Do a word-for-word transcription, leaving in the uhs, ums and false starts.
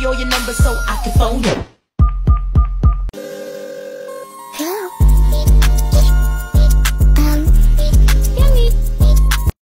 all your numbers so I can phone you.